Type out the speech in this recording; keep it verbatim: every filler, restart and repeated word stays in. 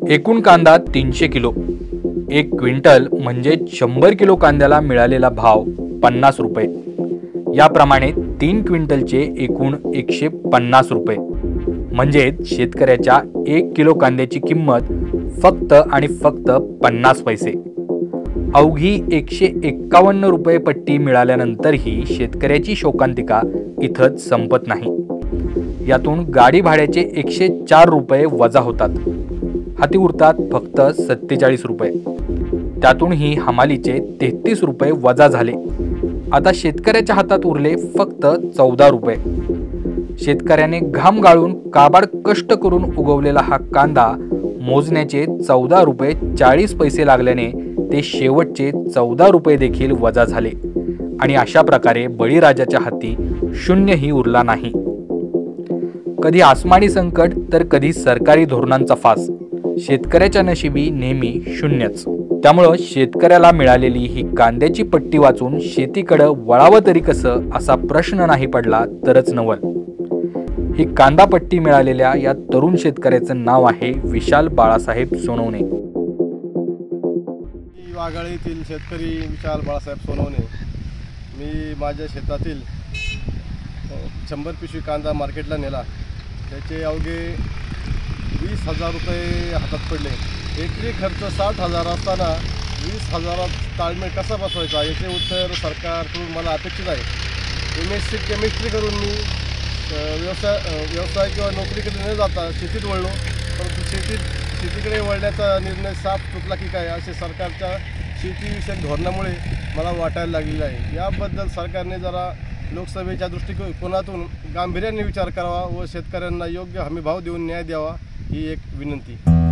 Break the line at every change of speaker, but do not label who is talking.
एकूण कांदा तीनशे किलो, एक क्विंटल म्हणजे शंभर किलो कांद्याला मिळालेला भाव पन्नास रुपये। याप्रमाणे तीन क्विंटलचे एकूण एकशे पन्नास रुपये, म्हणजे शेतकऱ्याच्या एक किलो कांद्याची किंमत फक्त आणि फक्त पन्नास पैसे। अवघी एकशे एक्कावन्न रुपये पट्टी मिळाल्यानंतरही शेतकऱ्याची शोकांतिका इथंच संपत नाही। यातून गाडी भाड्याचे एकशे चार रुपये वजा होतात, हाती उरतात फक्त सत्तेचाळीस रुपये। त्यातूनही हमालीचे तेहतीस रुपये वजा झाले। आता शेतकऱ्याच्या हातात उरले फक्त चौदा रुपये। शेतकऱ्याने घाम गाळून काबाड कष्ट करून उगवलेला हा कांदा मोजण्याचे चौदा रुपये चाळीस पैसे लागल्याने ते शेवटचे चौदा रुपये देखील वजा झाले आणि अशा प्रकारे बळीराजाच्या हाती शून्यही उरला नाही। कधी आसमानी संकट तर कधी सरकारी धोरणांचा फास, शेतकऱ्याच्या नशिबी नेहमी शून्यच। त्यामुळं शेतकऱ्याला मिळालेली ही कांद्याची पट्टी वाचून शेतीकडे वळावं तरी कसं असा प्रश्न नाही पडला तरच नवल। ही कांदा पट्टी मिळालेल्या या तरुण शेतकऱ्याचं नाव आहे विशाल बाळासाहेब सोनवणे।
वाघाळीतील शेतकरी विशाल बाळासाहेब सोनवणे। मी माझ्या शेतातील शंभर पिशवी कांदा मार्केटला नेला, त्याचे अवघे वीस हजार रुपये हातात पडले। एकरी खर्च साठ हजार असताना वीस हजारात ताळमेळ कसा बसवायचा याचे उत्तर सरकारकडून मला अपेक्षित आहे। एम एस सी केमिस्ट्री करून मी व्यवसाय व्यवसाय किंवा नोकरीकडे न जाता शेतीत वळलो, परंतु शेतीत शेतीकडे वळण्याचा निर्णय साफ चुकला की काय असे सरकारच्या शेतीविषयक धोरणामुळे मला वाटायला लागलेलं आहे। याबद्दल सरकारने जरा लोकसभेच्या दृष्टिकोनातून गांभीर्याने विचार करावा व शेतकऱ्यांना योग्य हमीभाव देऊन न्याय द्यावा ही एक विनंती।